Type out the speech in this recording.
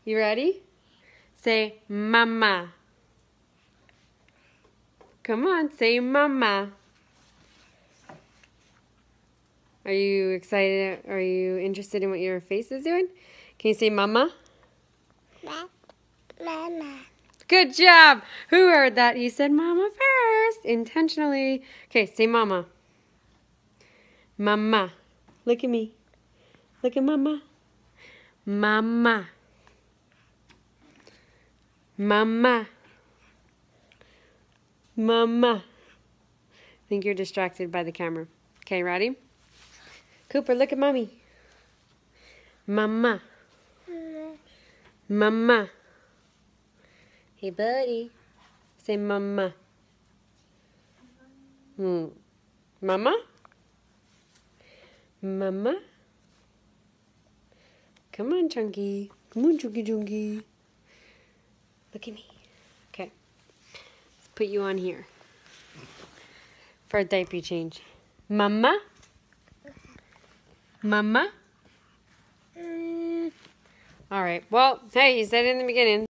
You ready? Say mama. Come on, say mama. Are you excited? Are you interested in what your face is doing? Can you say mama? Mama. Good job. Who heard that? He said mama first, intentionally. Okay, say mama. Mama. Look at me. Look at mama. Mama. Mama. Mama. I think you're distracted by the camera. Okay, ready? Cooper, look at mommy. Mama. Mama. Hey, buddy. Say mama. Mama? Mama? Come on, Chunky. Come on, Chunky Chunky. Look at me. Okay. Let's put you on here for a diaper change. Mama? Mama? All right. Well, hey, you said it in the beginning.